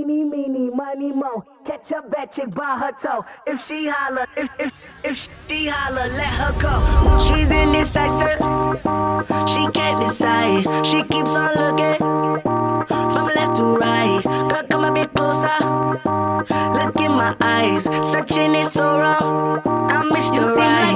eeny, meeny, miny, mo. Catch a bad chick by her toe. If she holler, if she holler, let her go. She's indecisive, she can't decide. She keeps on looking from left to right. Girl, come a bit closer. Look in my eyes, searching is so wrong. I missed the right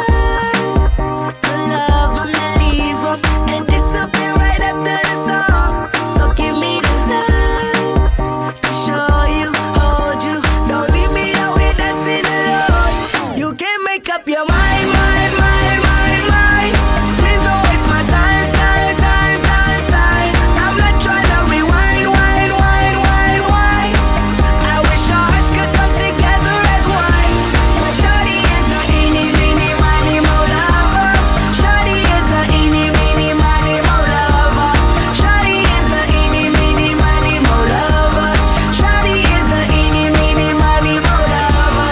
time to love him and leave him and disappear right after the song. So give me the night to show you, hold you. Don't leave me out here dancing alone. You can't make up your mind, mind, mind, mind, mind. Please don't waste my time, time, time, time, time. I'm not trying to rewind, wind, wind, wind, wind. I wish our hearts could come together as one. But shawty is a eeny, meeny, miny, mo lover. Shawty is a eeny, meeny, miny, mo lover. Shawty is a eeny, meeny, miny, mo lover. Shawty is a eeny, meeny, miny, mo lover.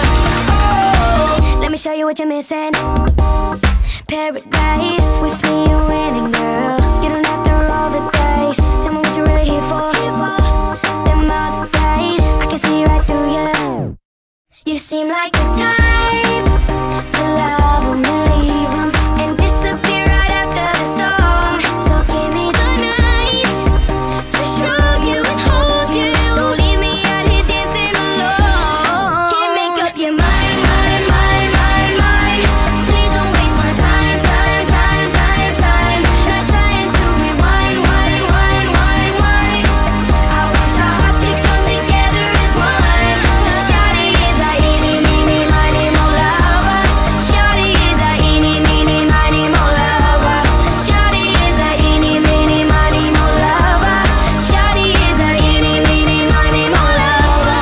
Oh, Let me show you what you're missing. Paradise, with me you're winning, girl. You don't have to roll the dice. Tell me what you're really here for. Them other guys, I can see right through you. You seem like the type to love 'em and leave 'em and disappear right after the song. So give me the night to show you and hold you. Don't leave me out here dancing alone. Can't make up your mind, mind, mind, mind, mind. Please don't waste my time, time, time, time, time. Not trying to rewind, wind, wind, wind, wind. I wish our hearts could come together as one. Shawty is a eeny, meeny, miny, mo lover. Shawty is a eeny, meeny, miny, mo lover. Shawty is a eeny, meeny, miny, mo lover. Shawty is a eeny, meeny, miny, mo lover.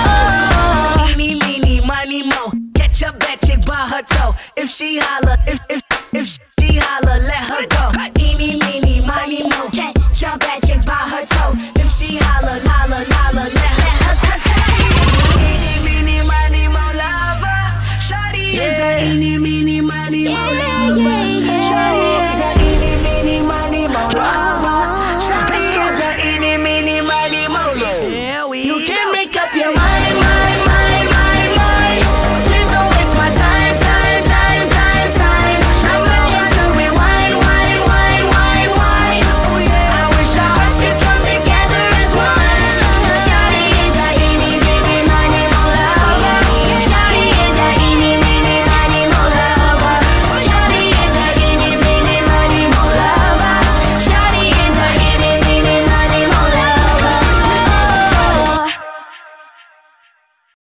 eeny, meeny, miny, mo. Catch a bad chick by her toe. If she holler, if she holler, let her go. Eeny, meeny, miny, mo. Catch a bad chick by her toe. If she holler, holler, holler, let her go. Eeny, meeny, miny, mo lover. Shawty is a eeny, meeny, miny, mo lover. Shawty is a eeny, meeny, miny, mo lover. Shawty is a eeny, meeny, miny, mo lover. You can't make up your mind.